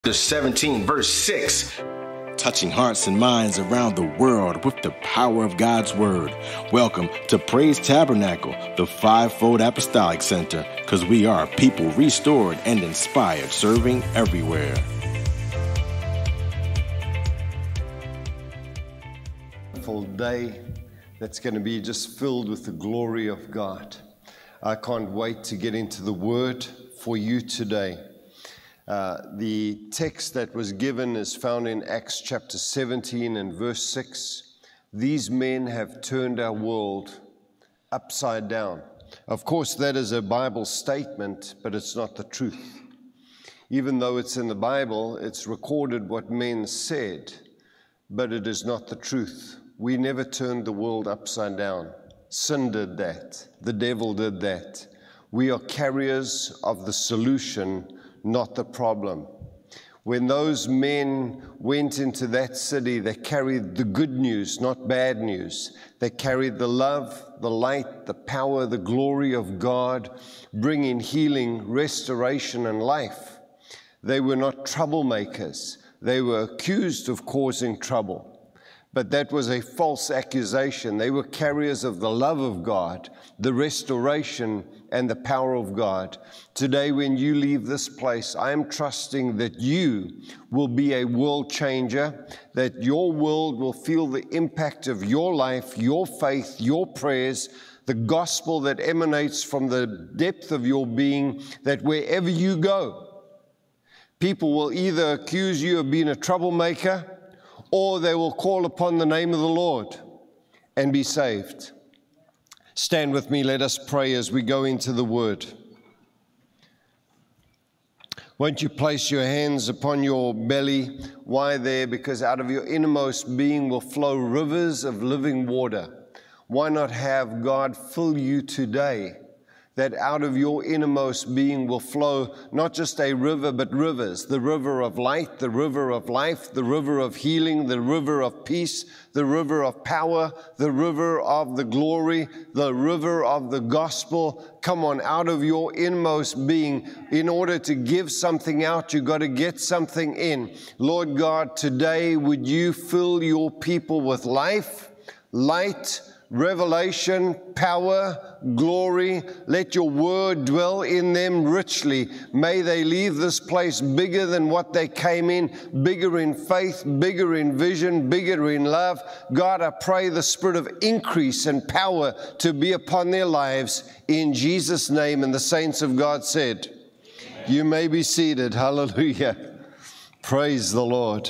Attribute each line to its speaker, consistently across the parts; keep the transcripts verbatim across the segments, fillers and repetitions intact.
Speaker 1: seventeen, verse six.
Speaker 2: Touching hearts and minds around the world with the power of God's Word. Welcome to Praise Tabernacle, the fivefold apostolic center, because we are people restored and inspired, serving everywhere.
Speaker 3: Full day that's going to be just filled with the glory of God. I can't wait to get into the Word for you today. Uh, the text that was given is found in Acts chapter seventeen and verse six. These men have turned our world upside down. Of course, that is a Bible statement, but it's not the truth. Even though it's in the Bible, it's recorded what men said, but it is not the truth. We never turned the world upside down. Sin did that. The devil did that. We are carriers of the solution, not the problem. When those men went into that city, they carried the good news, not bad news. They carried the love, the light, the power, the glory of God, bringing healing, restoration, and life. They were not troublemakers. They were accused of causing trouble. But that was a false accusation. They were carriers of the love of God, the restoration, and the power of God. Today, when you leave this place, I am trusting that you will be a world changer, that your world will feel the impact of your life, your faith, your prayers, the gospel that emanates from the depth of your being, that wherever you go, people will either accuse you of being a troublemaker, or they will call upon the name of the Lord and be saved. Stand with me, let us pray as we go into the Word. Won't you place your hands upon your belly? Why there? Because out of your innermost being will flow rivers of living water. Why not have God fill you today? That out of your innermost being will flow not just a river, but rivers. The river of light, the river of life, the river of healing, the river of peace, the river of power, the river of the glory, the river of the gospel. Come on, out of your innermost being. In order to give something out, you've got to get something in. Lord God, today would you fill your people with life, light, revelation, power, glory. Let your word dwell in them richly. May they leave this place bigger than what they came in, bigger in faith, bigger in vision, bigger in love. God, I pray the spirit of increase and power to be upon their lives in Jesus' name. And the saints of God said, amen. You may be seated. Hallelujah. Praise the Lord.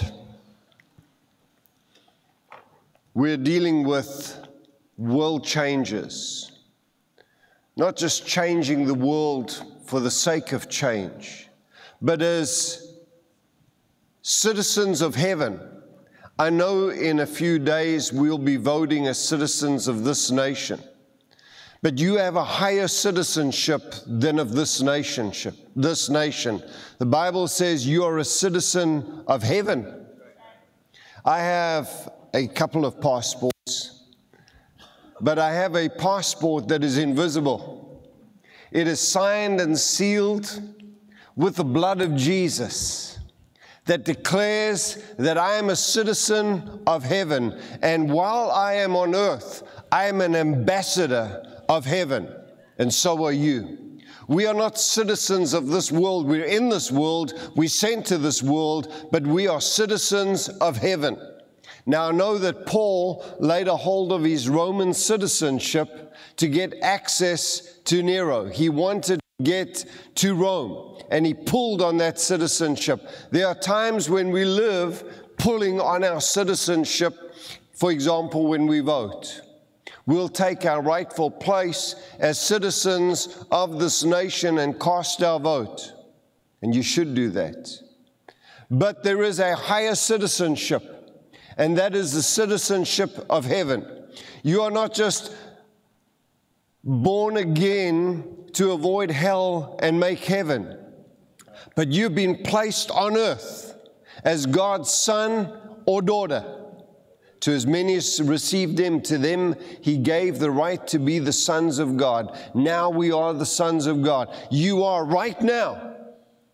Speaker 3: We're dealing with world changes, not just changing the world for the sake of change, but as citizens of heaven. I know in a few days we'll be voting as citizens of this nation, but you have a higher citizenship than of this nationship, this nation. The Bible says you are a citizen of heaven. I have a couple of passports, but I have a passport that is invisible. It is signed and sealed with the blood of Jesus that declares that I am a citizen of heaven. And while I am on earth, I am an ambassador of heaven. And so are you. We are not citizens of this world. We're in this world. We're sent to this world, but we are citizens of heaven. Now, I know that Paul laid a hold of his Roman citizenship to get access to Nero. He wanted to get to Rome, and he pulled on that citizenship. There are times when we live pulling on our citizenship. For example, when we vote, we'll take our rightful place as citizens of this nation and cast our vote. And you should do that. But there is a higher citizenship, and that is the citizenship of heaven. You are not just born again to avoid hell and make heaven, but you've been placed on earth as God's son or daughter. To as many as received him, to them he gave the right to be the sons of God. Now we are the sons of God. You are right now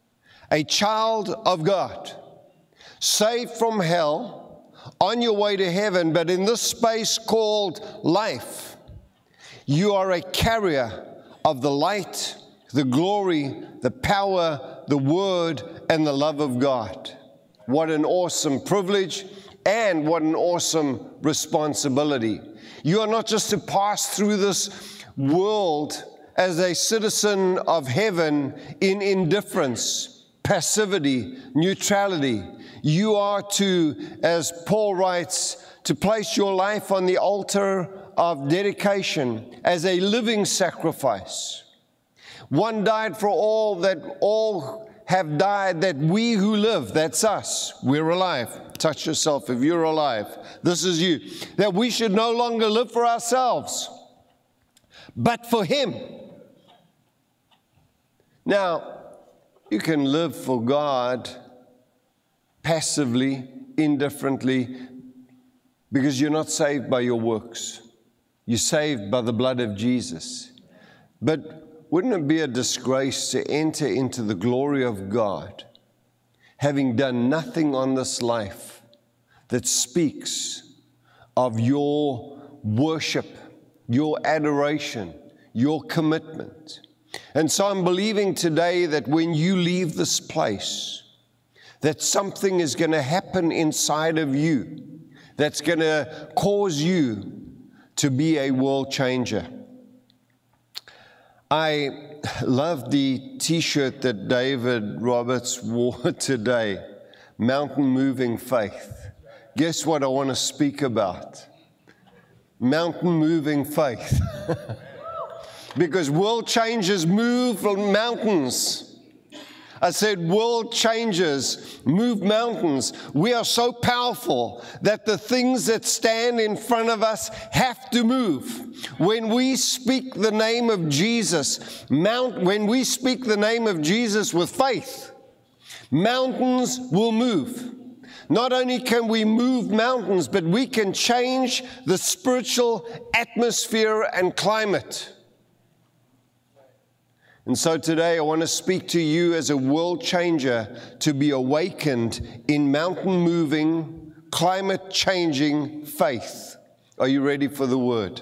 Speaker 3: a child of God, saved from hell, on your way to heaven, but in this space called life, you are a carrier of the light, the glory, the power, the word, and the love of God. What an awesome privilege and what an awesome responsibility. You are not just to pass through this world as a citizen of heaven in indifference, passivity, neutrality. You are to, as Paul writes, to place your life on the altar of dedication as a living sacrifice. One died for all, that all have died, that we who live, that's us, we're alive. Touch yourself if you're alive. This is you. That we should no longer live for ourselves, but for Him. Now, you can live for God passively, indifferently, because you're not saved by your works. You're saved by the blood of Jesus. But wouldn't it be a disgrace to enter into the glory of God, having done nothing on this life that speaks of your worship, your adoration, your commitment? And so I'm believing today that when you leave this place, that something is going to happen inside of you that's going to cause you to be a world changer. I love the t-shirt that David Roberts wore today, Mountain Moving Faith. Guess what I want to speak about? Mountain moving faith. Because world changers move mountains. I said world changers move mountains. We are so powerful that the things that stand in front of us have to move. When we speak the name of Jesus, mount, when we speak the name of Jesus with faith, mountains will move. Not only can we move mountains, but we can change the spiritual atmosphere and climate. And so today I want to speak to you as a world changer to be awakened in mountain moving, climate changing faith. Are you ready for the word?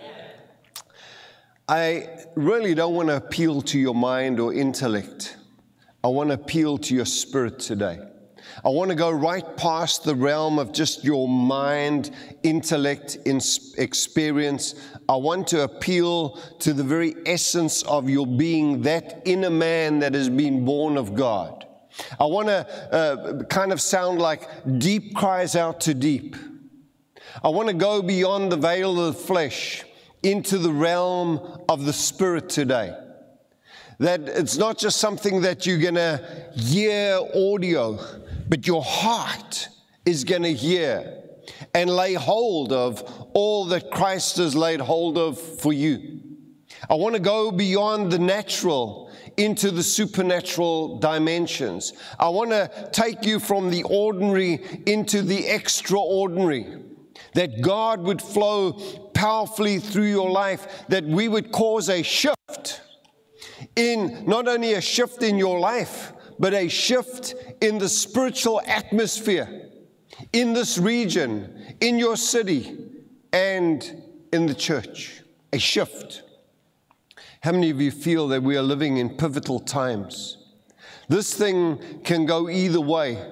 Speaker 3: I really don't want to appeal to your mind or intellect. I want to appeal to your spirit today. I want to go right past the realm of just your mind, intellect, experience. I want to appeal to the very essence of your being, that inner man that has been born of God. I want to uh, kind of sound like deep cries out to deep. I want to go beyond the veil of the flesh into the realm of the spirit today. That it's not just something that you're going to hear audio, but your heart is going to hear and lay hold of all that Christ has laid hold of for you. I want to go beyond the natural into the supernatural dimensions. I want to take you from the ordinary into the extraordinary. That God would flow powerfully through your life, that we would cause a shift in, not only a shift in your life, but a shift in the spiritual atmosphere in this region, in your city, and in the church. A shift. How many of you feel that we are living in pivotal times? This thing can go either way.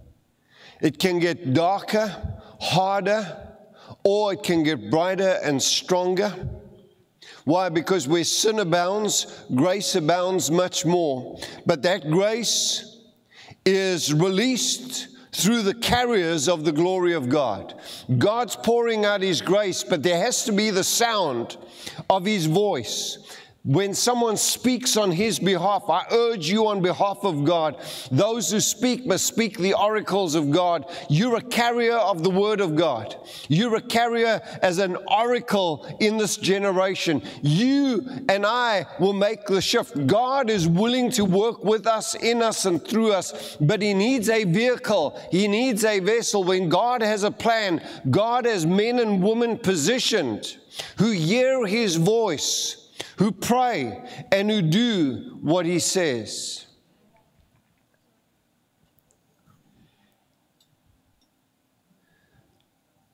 Speaker 3: It can get darker, harder, or it can get brighter and stronger. Why? Because where sin abounds, grace abounds much more. But that grace is released through the carriers of the glory of God. God's pouring out His grace, but there has to be the sound of His voice. When someone speaks on His behalf, I urge you on behalf of God, those who speak must speak the oracles of God. You're a carrier of the Word of God. You're a carrier as an oracle in this generation. You and I will make the shift. God is willing to work with us, in us, and through us, but He needs a vehicle. He needs a vessel. When God has a plan, God has men and women positioned who hear His voice, who pray, and who do what He says.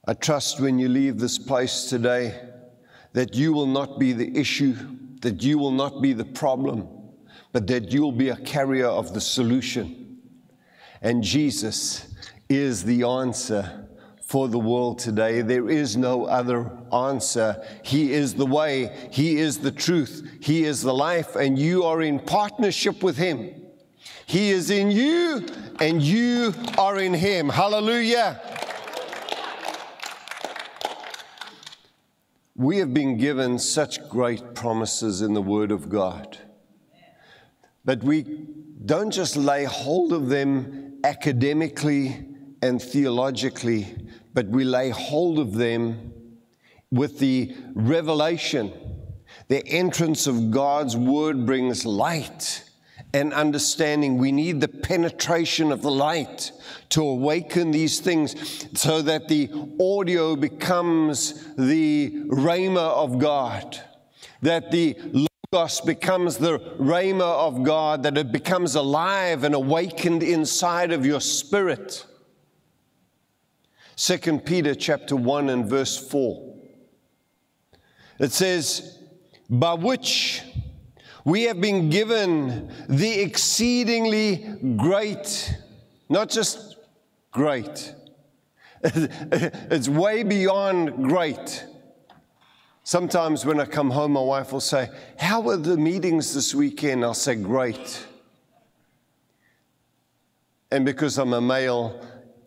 Speaker 3: I trust when you leave this place today that you will not be the issue, that you will not be the problem, but that you will be a carrier of the solution. And Jesus is the answer for the world today. There is no other answer. He is the way, He is the truth, He is the life, and you are in partnership with Him. He is in you, and you are in Him. Hallelujah. We have been given such great promises in the Word of God. But we don't just lay hold of them academically and theologically, but we lay hold of them with the revelation. The entrance of God's Word brings light and understanding. We need the penetration of the light to awaken these things so that the audio becomes the rhema of God, that the Logos becomes the rhema of God, that it becomes alive and awakened inside of your spirit. Second Peter chapter one and verse four. It says, by which we have been given the exceedingly great, not just great, it's way beyond great. Sometimes when I come home, my wife will say, how were the meetings this weekend? I'll say, great. And because I'm a male,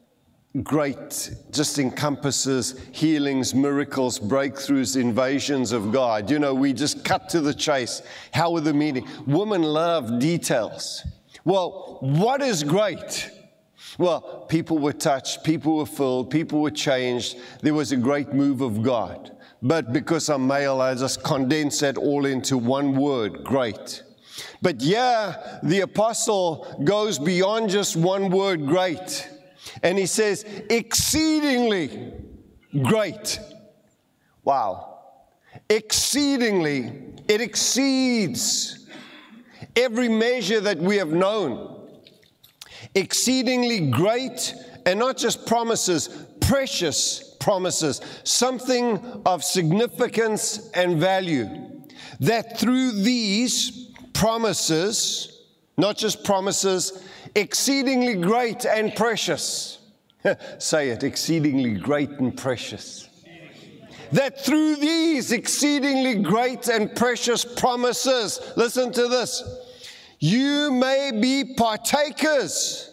Speaker 3: great just encompasses healings, miracles, breakthroughs, invasions of God. You know, we just cut to the chase. How were the meetings? Women love details. Well, what is great? Well, people were touched, people were filled, people were changed. There was a great move of God. But because I'm male, I just condense that all into one word, great. But yeah, the apostle goes beyond just one word, great. And he says, exceedingly great. Wow. Exceedingly, it exceeds every measure that we have known. Exceedingly great, and not just promises, precious promises, something of significance and value. That through these promises, not just promises, exceedingly great and precious. Say it, exceedingly great and precious. That through these exceedingly great and precious promises, listen to this, you may be partakers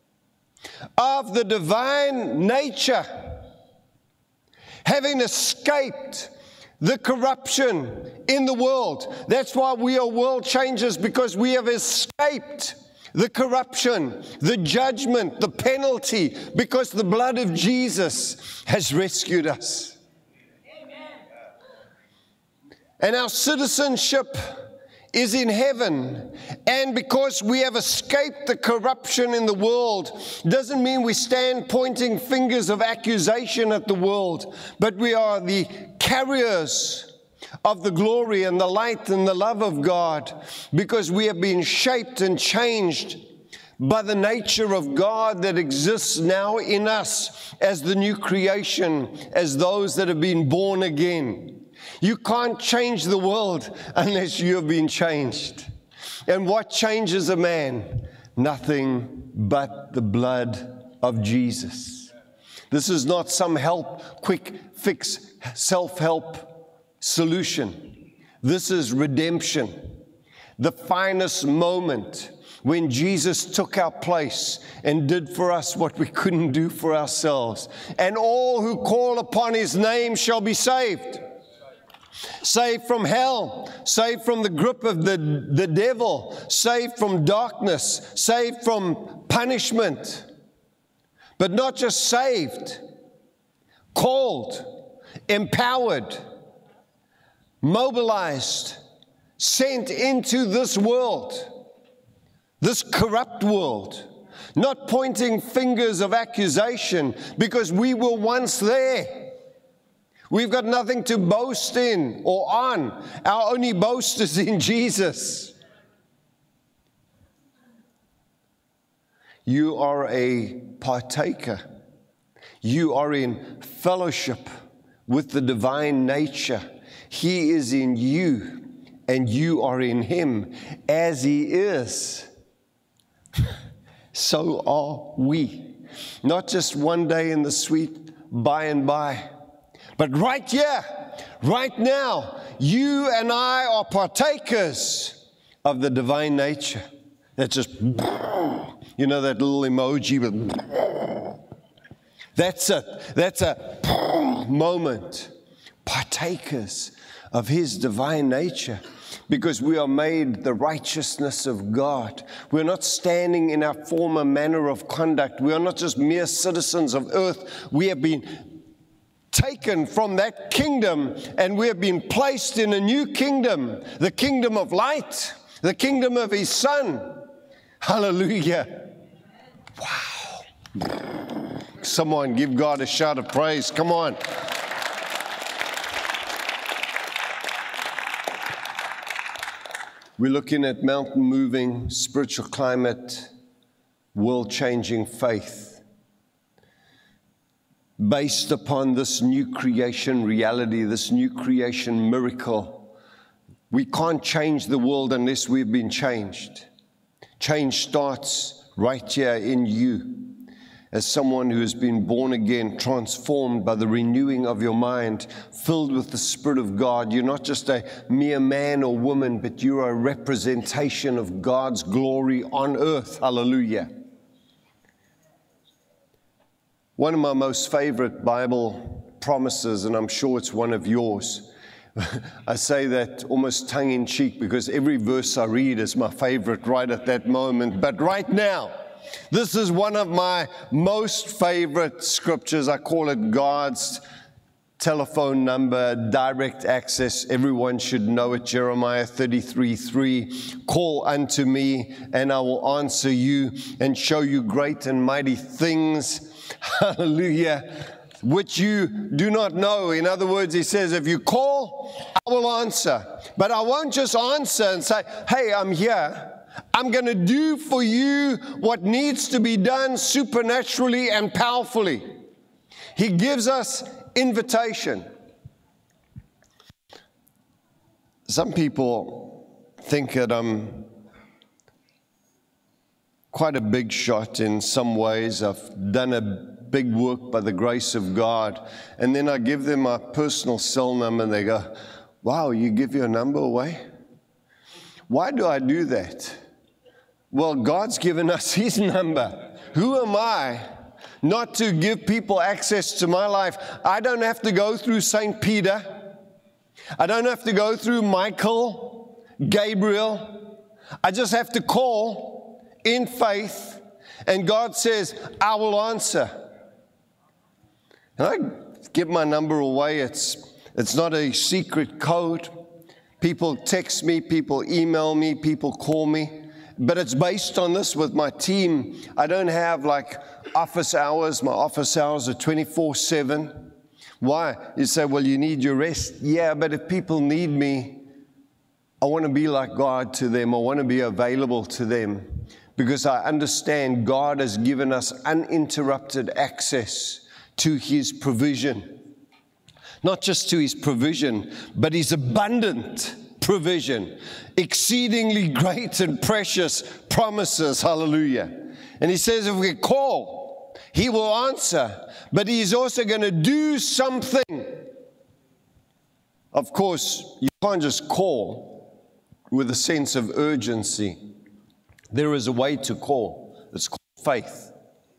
Speaker 3: of the divine nature, having escaped the corruption in the world. That's why we are world changers, because we have escaped the corruption, the judgment, the penalty, because the blood of Jesus has rescued us. Amen. And our citizenship is in heaven. And because we have escaped the corruption in the world, doesn't mean we stand pointing fingers of accusation at the world, but we are the carriers of the glory and the light and the love of God, because we have been shaped and changed by the nature of God that exists now in us as the new creation, as those that have been born again. You can't change the world unless you have been changed. And what changes a man? Nothing but the blood of Jesus. This is not some help, quick fix, self-help solution. This is redemption. The finest moment when Jesus took our place and did for us what we couldn't do for ourselves. And all who call upon His name shall be saved. Saved from hell, saved from the grip of the, the devil, saved from darkness, saved from punishment. But not just saved, called, empowered, mobilized, sent into this world, this corrupt world, not pointing fingers of accusation, because we were once there. We've got nothing to boast in or on. Our only boast is in Jesus. You are a partaker. You are in fellowship with the divine nature. He is in you, and you are in Him. As He is, so are we. Not just one day in the sweet by and by, but right here, right now, you and I are partakers of the divine nature. That's just, you know, that little emoji with, that's a, that's a moment. Partakers of His divine nature, because we are made the righteousness of God. We're not standing in our former manner of conduct. We are not just mere citizens of earth. We have been taken from that kingdom, and we have been placed in a new kingdom, the kingdom of light, the kingdom of His Son. Hallelujah. Wow. Someone give God a shout of praise. Come on. We're looking at mountain-moving, spiritual climate, world-changing faith. Based upon this new creation reality, this new creation miracle, we can't change the world unless we've been changed. Change starts right here in you. As someone who has been born again, transformed by the renewing of your mind, filled with the Spirit of God, you're not just a mere man or woman, but you are a representation of God's glory on earth. Hallelujah. One of my most favorite Bible promises, and I'm sure it's one of yours, I say that almost tongue-in-cheek because every verse I read is my favorite right at that moment. But right now, this is one of my most favorite scriptures. I call it God's telephone number, direct access. Everyone should know it. Jeremiah thirty-three three. Call unto me, and I will answer you and show you great and mighty things. Hallelujah. Which you do not know. In other words, he says, if you call, I will answer. But I won't just answer and say, hey, I'm here. I'm going to do for you what needs to be done supernaturally and powerfully. He gives us invitation. Some people think that I'm quite a big shot in some ways. I've done a big work by the grace of God. And then I give them my personal cell number and they go, wow, you give your number away? Why do I do that? Well, God's given us His number. Who am I not to give people access to my life? I don't have to go through Saint Peter. I don't have to go through Michael, Gabriel. I just have to call in faith, and God says, I will answer. And I give my number away. It's, it's not a secret code. People text me, people email me, people call me. But it's based on this with my team. I don't have like office hours. My office hours are twenty-four seven. Why? You say, well, you need your rest. Yeah, but if people need me, I want to be like God to them. I want to be available to them because I understand God has given us uninterrupted access to His provision. Not just to His provision, but His abundant provision, exceedingly great and precious promises. Hallelujah. And He says if we call, He will answer, but He's also going to do something. Of course, you can't just call with a sense of urgency. There is a way to call. It's called faith.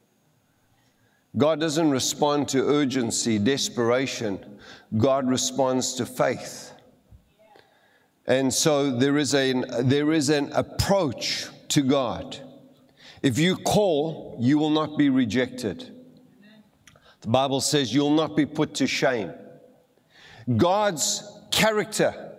Speaker 3: God doesn't respond to urgency, desperation. God responds to faith. And so there is an, there is an approach to God. If you call, you will not be rejected. The Bible says you'll not be put to shame. God's character,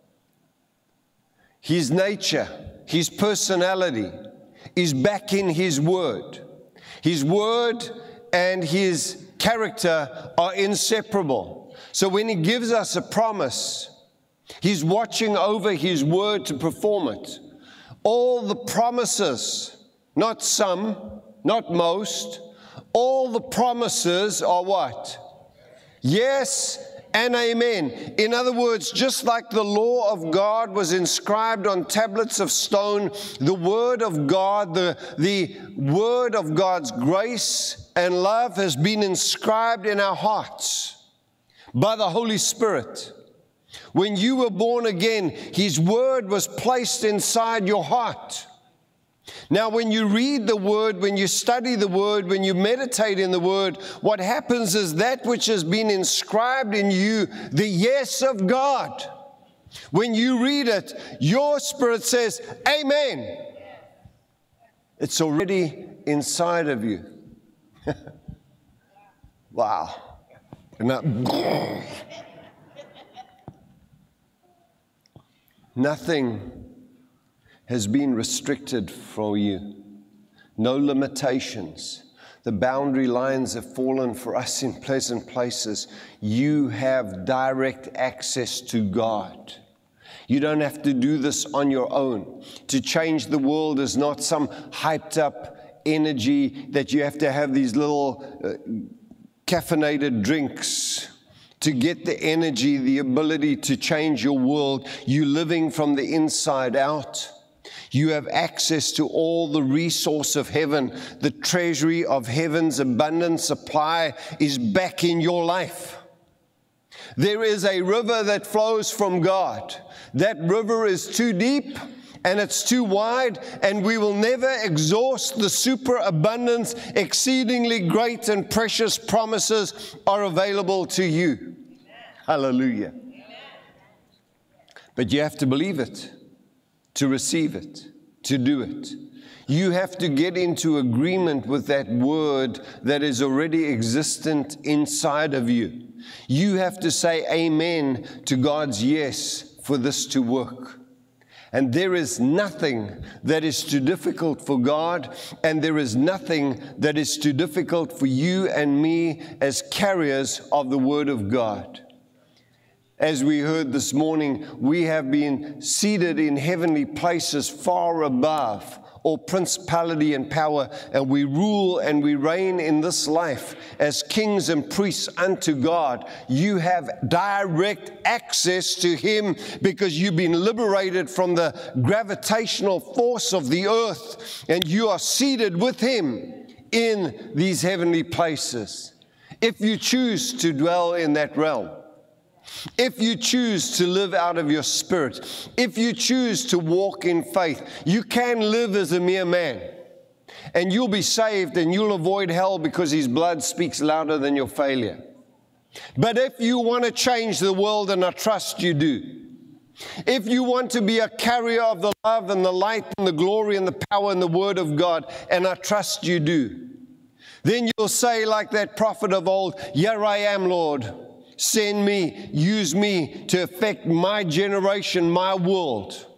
Speaker 3: His nature, His personality is back in His Word. His Word and His character are inseparable. So when He gives us a promise, He's watching over His Word to perform it. All the promises, not some, not most, All the promises are what? Yes and amen. In other words, just like the law of God was inscribed on tablets of stone, the Word of God, the, the Word of God's grace and love has been inscribed in our hearts by the Holy Spirit. When you were born again, His Word was placed inside your heart. Now, when you read the Word, when you study the Word, when you meditate in the Word, what happens is that which has been inscribed in you, the yes of God. When you read it, your spirit says, Amen. It's already inside of you. Wow. Now, nothing has been restricted for you. No limitations. The boundary lines have fallen for us in pleasant places. You have direct access to God. You don't have to do this on your own. To change the world is not some hyped up energy that you have to have these little uh, caffeinated drinks to get the energy, the ability to change your world. You're living from the inside out. You have access to all the resource of heaven. The treasury of heaven's abundant supply is back in your life. There is a river that flows from God. That river is too deep and it's too wide, and we will never exhaust the superabundance. Exceedingly great and precious promises are available to you. Amen. Hallelujah. Amen. But you have to believe it, to receive it, to do it. You have to get into agreement with that word that is already existent inside of you. You have to say amen to God's yes for this to work. And there is nothing that is too difficult for God, and there is nothing that is too difficult for you and me as carriers of the Word of God. As we heard this morning, we have been seated in heavenly places far above all principality and power, and we rule and we reign in this life as kings and priests unto God. You have direct access to Him because you've been liberated from the gravitational force of the earth, and you are seated with Him in these heavenly places. If you choose to dwell in that realm, if you choose to live out of your spirit, if you choose to walk in faith, you can live as a mere man. And you'll be saved and you'll avoid hell because His blood speaks louder than your failure. But if you want to change the world, and I trust you do, if you want to be a carrier of the love and the light and the glory and the power and the Word of God, and I trust you do, then you'll say like that prophet of old, "Here I am, Lord. Send me, use me to affect my generation, my world."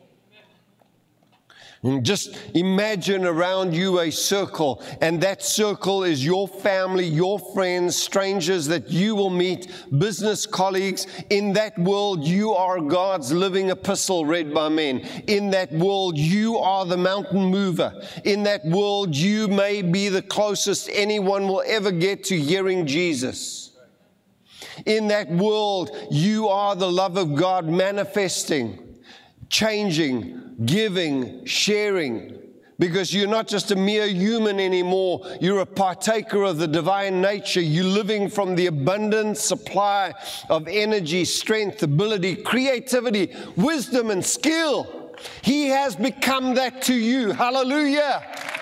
Speaker 3: And just imagine around you a circle, and that circle is your family, your friends, strangers that you will meet, business colleagues. In that world, you are God's living epistle read by men. In that world, you are the mountain mover. In that world, you may be the closest anyone will ever get to hearing Jesus. In that world, you are the love of God manifesting, changing, giving, sharing, because you're not just a mere human anymore. You're a partaker of the divine nature. You're living from the abundant supply of energy, strength, ability, creativity, wisdom, and skill. He has become that to you. Hallelujah.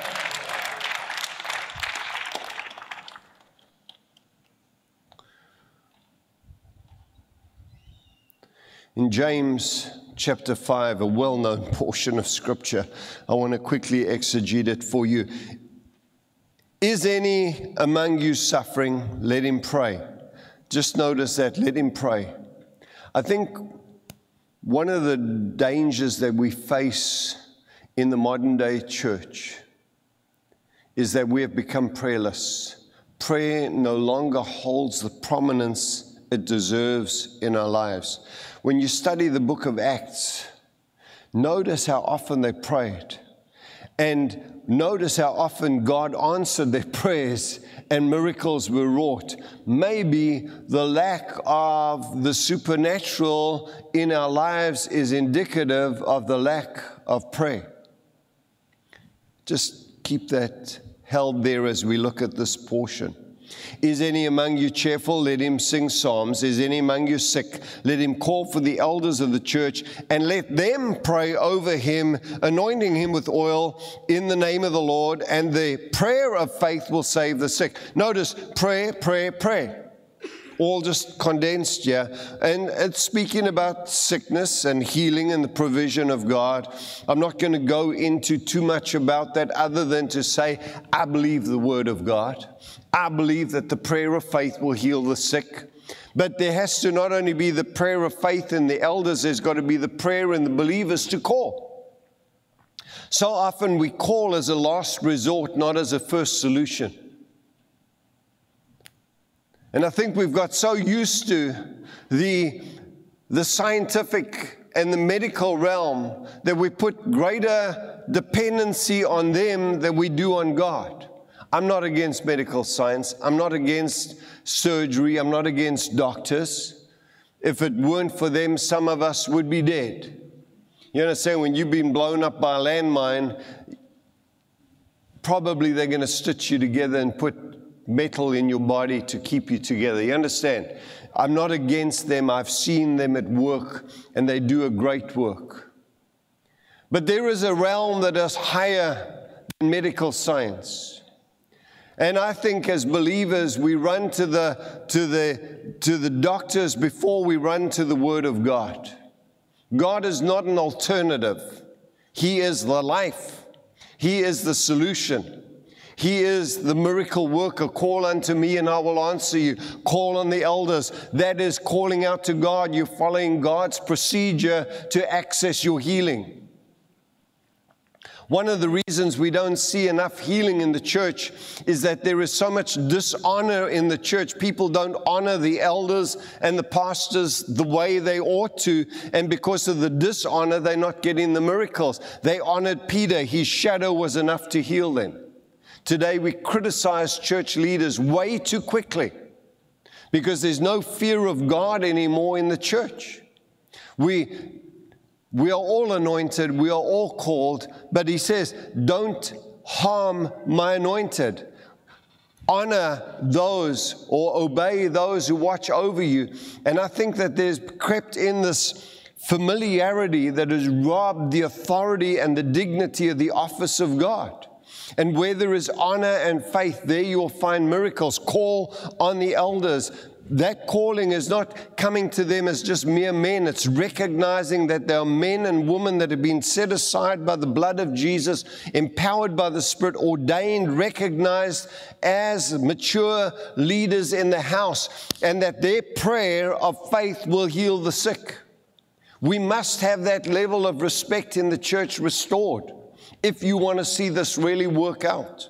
Speaker 3: In James chapter five, a well-known portion of Scripture, I want to quickly exegete it for you. Is any among you suffering? Let him pray. Just notice that, let him pray. I think one of the dangers that we face in the modern day church is that we have become prayerless. Prayer no longer holds the prominence it deserves in our lives. When you study the book of Acts, notice how often they prayed. And notice how often God answered their prayers and miracles were wrought. Maybe the lack of the supernatural in our lives is indicative of the lack of prayer. Just keep that held there as we look at this portion. Is any among you cheerful? Let him sing psalms. Is any among you sick? Let him call for the elders of the church, and let them pray over him, anointing him with oil in the name of the Lord, and the prayer of faith will save the sick. Notice, prayer, prayer, prayer. All just condensed here. And it's speaking about sickness and healing and the provision of God. I'm not going to go into too much about that other than to say, I believe the word of God. I believe that the prayer of faith will heal the sick. But there has to not only be the prayer of faith in the elders, there's got to be the prayer in the believers to call. So often we call as a last resort, not as a first solution. And I think we've got so used to the, the scientific and the medical realm that we put greater dependency on them than we do on God. I'm not against medical science. I'm not against surgery. I'm not against doctors. If it weren't for them, some of us would be dead. You understand, when you've been blown up by a landmine, probably they're going to stitch you together and put metal in your body to keep you together. You understand? I'm not against them. I've seen them at work, and they do a great work. But there is a realm that is higher than medical science. And I think as believers, we run to the, to the, to the doctors before we run to the Word of God. God is not an alternative. He is the life. He is the solution. He is the miracle worker. Call unto me and I will answer you. Call on the elders. That is calling out to God. You're following God's procedure to access your healing. One of the reasons we don't see enough healing in the church is that there is so much dishonor in the church. People don't honor the elders and the pastors the way they ought to, and because of the dishonor, they're not getting the miracles. They honored Peter. His shadow was enough to heal them. Today we criticize church leaders way too quickly because there's no fear of God anymore in the church. We We are all anointed, we are all called, but he says, don't harm my anointed. Honor those or obey those who watch over you. And I think that there's crept in this familiarity that has robbed the authority and the dignity of the office of God. And where there is honor and faith, there you'll find miracles. Call on the elders. That calling is not coming to them as just mere men. It's recognizing that there are men and women that have been set aside by the blood of Jesus, empowered by the Spirit, ordained, recognized as mature leaders in the house, and that their prayer of faith will heal the sick. We must have that level of respect in the church restored if you want to see this really work out.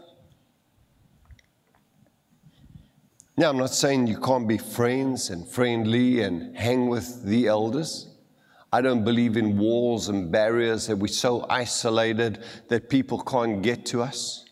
Speaker 3: Now, I'm not saying you can't be friends and friendly and hang with the elders. I don't believe in walls and barriers that we're so isolated that people can't get to us.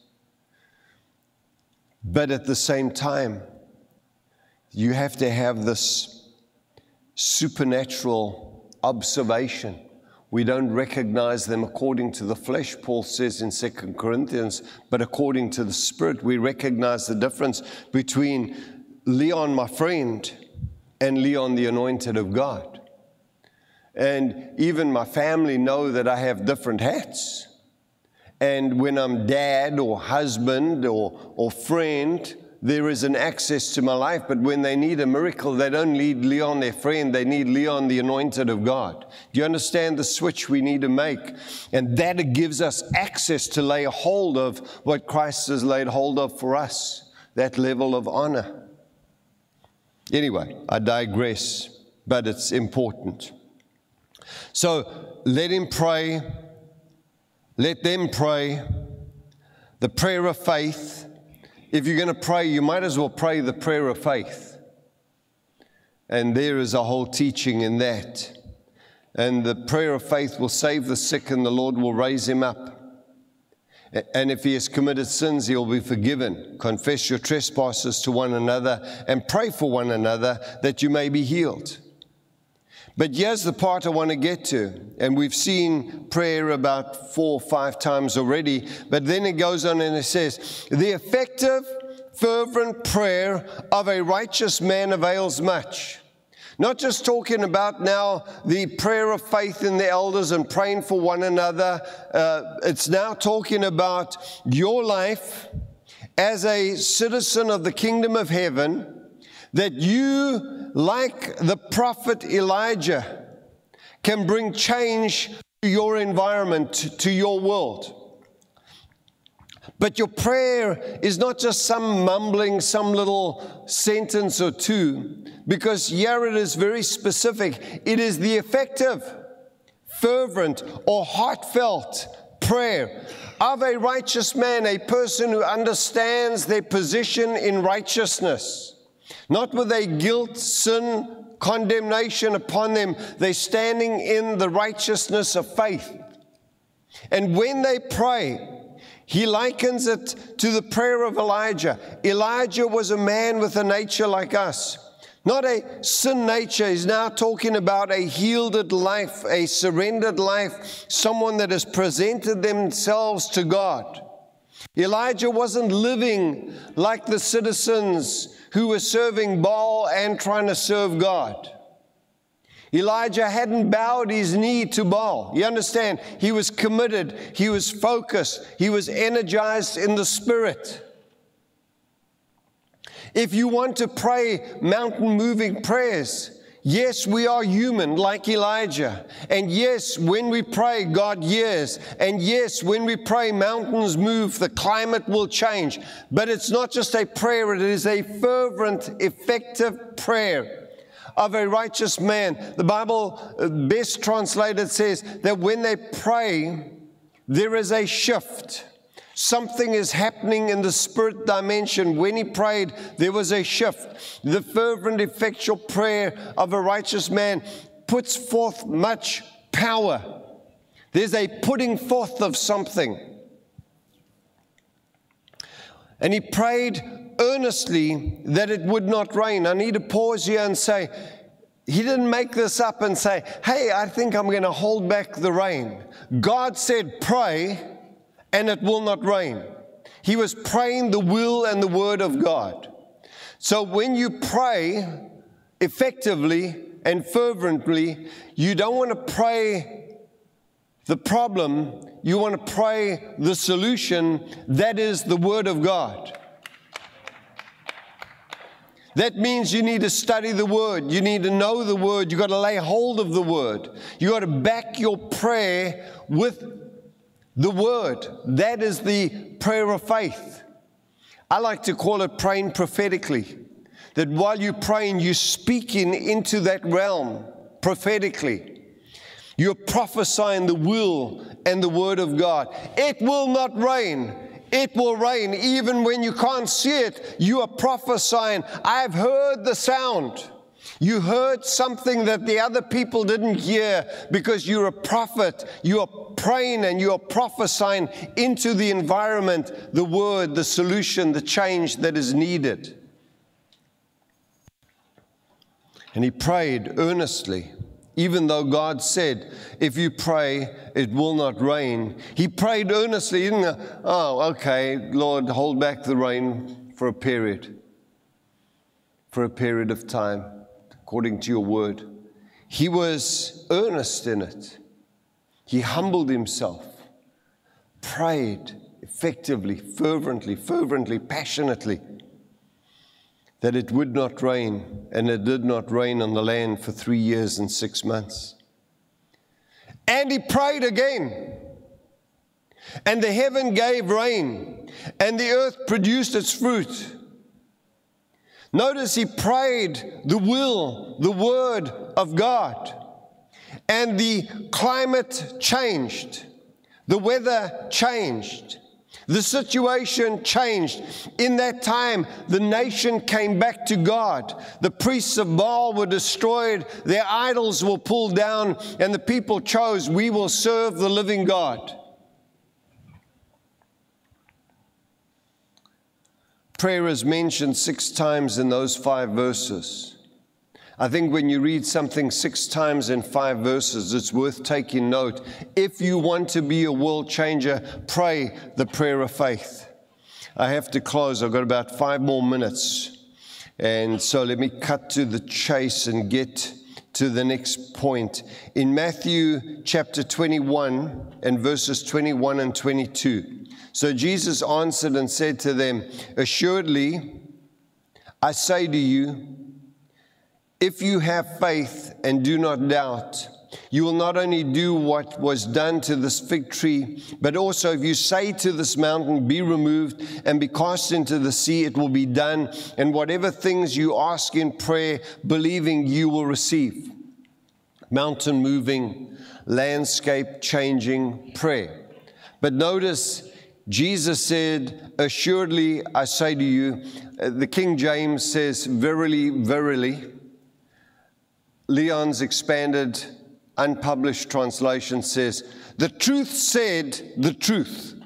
Speaker 3: But at the same time, you have to have this supernatural observation. We don't recognize them according to the flesh, Paul says in Second Corinthians, but according to the Spirit. We recognize the difference between Leon, my friend, and Leon, the anointed of God. And even my family know that I have different hats. And when I'm dad or husband or, or friend, there is an access to my life. But when they need a miracle, they don't need Leon, their friend. They need Leon, the anointed of God. Do you understand the switch we need to make? And that gives us access to lay hold of what Christ has laid hold of for us, that level of honor. Anyway, I digress, but it's important. So let him pray. Let them pray. The prayer of faith. If you're going to pray, you might as well pray the prayer of faith. And there is a whole teaching in that. And the prayer of faith will save the sick and the Lord will raise him up. And if he has committed sins, he will be forgiven. Confess your trespasses to one another and pray for one another that you may be healed. But here's the part I want to get to. And we've seen prayer about four or five times already. But then it goes on and it says, the effective, fervent prayer of a righteous man avails much. Not just talking about now the prayer of faith in the elders and praying for one another. Uh, it's now talking about your life as a citizen of the kingdom of heaven, that you, like the prophet Elijah, can bring change to your environment, to your world. But your prayer is not just some mumbling, some little sentence or two, because here it is very specific. It is the effective, fervent, or heartfelt prayer of a righteous man, a person who understands their position in righteousness, not with a guilt, sin, condemnation upon them. They're standing in the righteousness of faith. And when they pray, he likens it to the prayer of Elijah. Elijah was a man with a nature like us. Not a sin nature. He's now talking about a yielded life, a surrendered life, someone that has presented themselves to God. Elijah wasn't living like the citizens who were serving Baal and trying to serve God. Elijah hadn't bowed his knee to Baal. You understand? He was committed. He was focused. He was energized in the Spirit. If you want to pray mountain-moving prayers, yes, we are human like Elijah. And yes, when we pray, God hears. And yes, when we pray, mountains move, the climate will change. But it's not just a prayer, it is a fervent, effective prayer of a righteous man. The Bible, best translated, says that when they pray, there is a shift. Something is happening in the spirit dimension. When he prayed, there was a shift. The fervent, effectual prayer of a righteous man puts forth much power. There's a putting forth of something. And he prayed earnestly that it would not rain. I need to pause here and say, he didn't make this up and say, hey, I think I'm going to hold back the rain. God said, pray, and it will not rain. He was praying the will and the word of God. So when you pray effectively and fervently, you don't want to pray the problem, you want to pray the solution. That is the word of God. That means you need to study the Word. You need to know the Word. You've got to lay hold of the Word. You've got to back your prayer with the Word. That is the prayer of faith. I like to call it praying prophetically. That while you're praying, you're speaking into that realm prophetically. You're prophesying the will and the Word of God. It will not rain. It will rain. Even when you can't see it, you are prophesying. I've heard the sound. You heard something that the other people didn't hear because you're a prophet. You are praying and you are prophesying into the environment, the word, the solution, the change that is needed. And he prayed earnestly. Even though God said, if you pray, it will not rain. He prayed earnestly. He didn't go, oh, okay, Lord, hold back the rain for a period. For a period of time, according to your word. He was earnest in it. He humbled himself. Prayed effectively, fervently, fervently, passionately, that it would not rain, and it did not rain on the land for three years and six months. And he prayed again, and the heaven gave rain, and the earth produced its fruit. Notice he prayed the will, the word of God, and the climate changed, the weather changed. The situation changed. In that time, the nation came back to God. The priests of Baal were destroyed. Their idols were pulled down. And the people chose, we will serve the living God. prayer is mentioned six times in those five verses. I think when you read something six times in five verses, it's worth taking note. If you want to be a world changer, pray the prayer of faith. I have to close. I've got about five more minutes. And so let me cut to the chase and get to the next point. In Matthew chapter twenty-one and verses twenty-one and twenty-two. So Jesus answered and said to them, "Assuredly, I say to you, if you have faith and do not doubt, you will not only do what was done to this fig tree, but also if you say to this mountain, be removed and be cast into the sea, it will be done. And whatever things you ask in prayer, believing, you will receive." Mountain moving, landscape changing prayer. But notice Jesus said, "Assuredly, I say to you." The King James says, "Verily, verily." Leon's expanded, unpublished translation says, "The truth said the truth.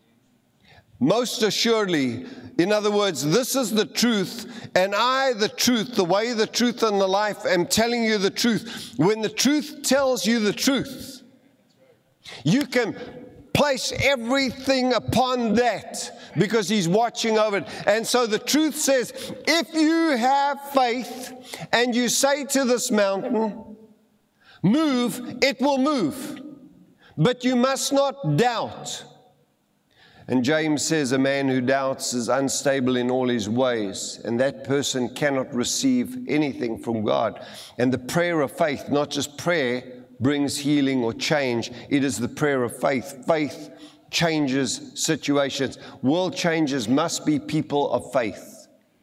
Speaker 3: Most assuredly," in other words, this is the truth, and I, the truth, the way, the truth, and the life, am telling you the truth. When the truth tells you the truth, you can place everything upon that because He's watching over it. And so the truth says, if you have faith and you say to this mountain, move, it will move. But you must not doubt. And James says a man who doubts is unstable in all his ways, and that person cannot receive anything from God. And the prayer of faith, not just prayer, brings healing or change. It is the prayer of faith. Faith changes situations. World changers must be people of faith.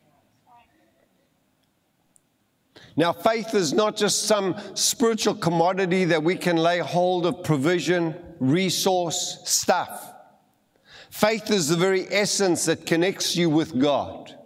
Speaker 3: Now, faith is not just some spiritual commodity that we can lay hold of, provision, resource, stuff. Faith is the very essence that connects you with God.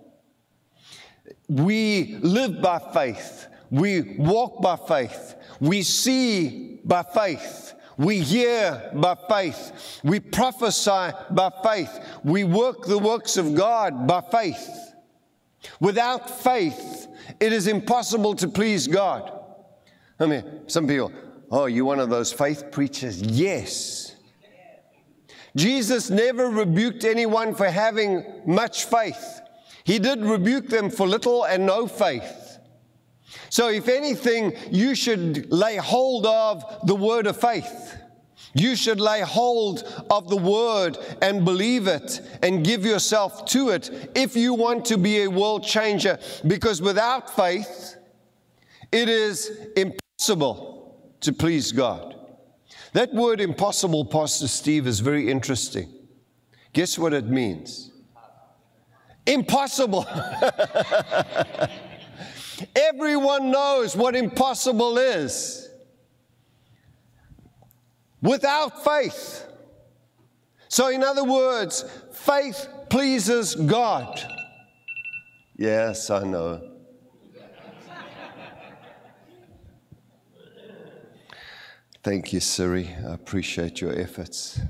Speaker 3: We live by faith. We walk by faith. We see by faith. We hear by faith. We prophesy by faith. We work the works of God by faith. Without faith, it is impossible to please God. I mean, some people, "Oh, you're one of those faith preachers." Yes. Jesus never rebuked anyone for having much faith. He did rebuke them for little and no faith. So if anything, you should lay hold of the word of faith. You should lay hold of the word and believe it and give yourself to it if you want to be a world changer. Because without faith, it is impossible to please God. That word impossible, Pastor Steve, is very interesting. Guess what it means? Impossible. Everyone knows what impossible is. Without faith. So in other words, faith pleases God. Yes, I know. Thank you, Siri. I appreciate your efforts.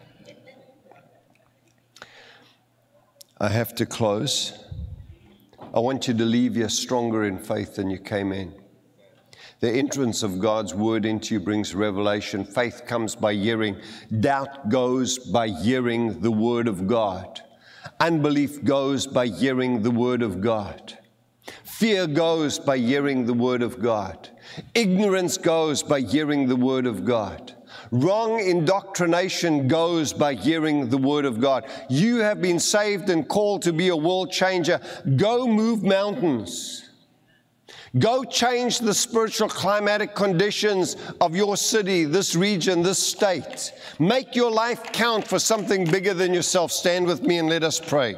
Speaker 3: I have to close. I want you to leave here stronger in faith than you came in. The entrance of God's word into you brings revelation. Faith comes by hearing. Doubt goes by hearing the word of God. Unbelief goes by hearing the word of God. Fear goes by hearing the word of God. Ignorance goes by hearing the word of God. Wrong indoctrination goes by hearing the word of God. You have been saved and called to be a world changer. Go move mountains. Go change the spiritual climatic conditions of your city, this region, this state. Make your life count for something bigger than yourself. Stand with me and let us pray.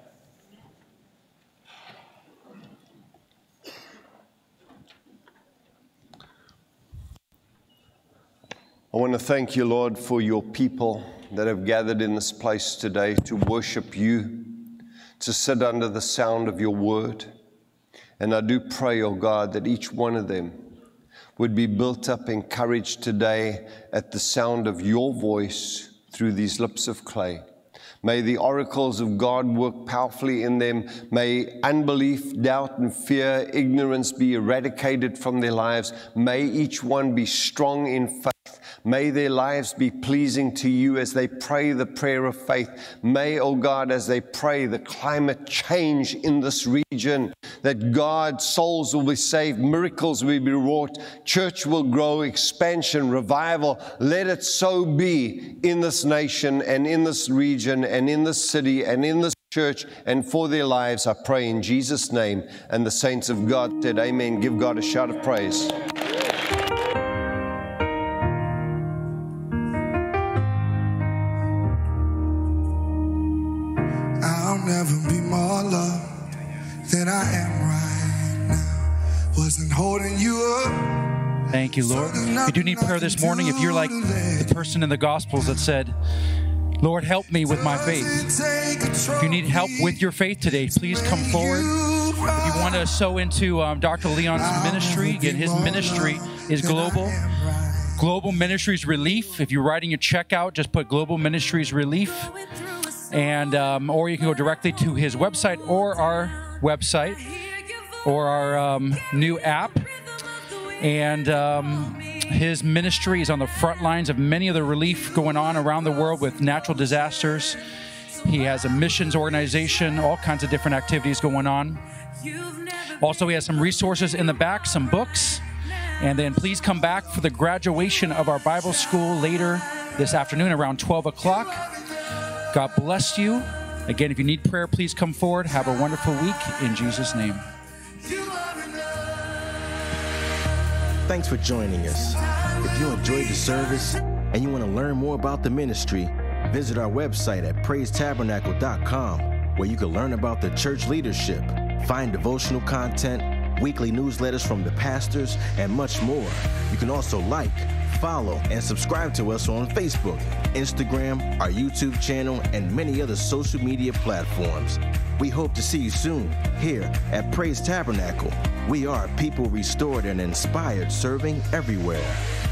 Speaker 3: I want to thank you, Lord, for your people that have gathered in this place today to worship you, to sit under the sound of your word. And I do pray, oh God, that each one of them would be built up, encouraged today at the sound of your voice through these lips of clay. May the oracles of God work powerfully in them. May unbelief, doubt, and fear, ignorance be eradicated from their lives. May each one be strong in faith. May their lives be pleasing to you as they pray the prayer of faith. May, oh God, as they pray, the climate change in this region, that God's souls will be saved, miracles will be wrought, church will grow, expansion, revival. Let it so be in this nation and in this region and in this city and in this church and for their lives. I pray in Jesus' name. And the saints of God said, amen. Give God a shout of praise.
Speaker 4: I'll never be more loved than I am right now. Wasn't holding you up.
Speaker 5: Thank you, Lord. If you do need prayer this morning, if you're like the person in the Gospels that said, Lord, help me with my faith. If you need help with your faith today, please come forward. If you want to sow into um, Doctor Leon's ministry, again, his ministry is global. Global Ministries Relief. If you're writing your check out, just put Global Ministries Relief. And um, or you can go directly to his website or our website or our um, new app. And um, his ministry is on the front lines of many of the relief going on around the world with natural disasters. He has a missions organization, all kinds of different activities going on. Also, he has some resources in the back, some books. And then please come back for the graduation of our Bible school later this afternoon around twelve o'clock. God bless you. Again, if you need prayer, please come forward. Have a wonderful week in Jesus' name.
Speaker 2: Thanks for joining us. If you enjoyed the service and you want to learn more about the ministry, visit our website at praise tabernacle dot com, where you can learn about the church leadership, find devotional content, weekly newsletters from the pastors, and much more. You can also like, follow, and subscribe to us on Facebook, Instagram, our YouTube channel, and many other social media platforms. We hope to see you soon here at Praise Tabernacle. We are people restored and inspired, serving everywhere.